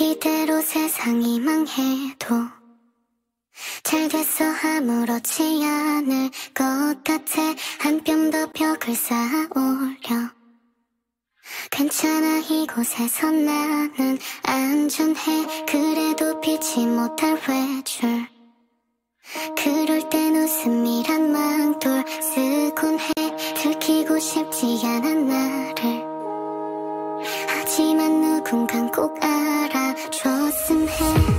이대로 세상이 망해도 잘 됐어 아무렇지 않을 것 같아. 한 뼘 더 벽을 쌓아올려. 괜찮아 이곳에서 나는 안전해. 그래도 피치 못할 외줄. 그럴 땐 웃음이란 망돌 쓰곤 해. 들키고 싶지 않은 나를. 하지만 누군간 꼭 알아줬음 해.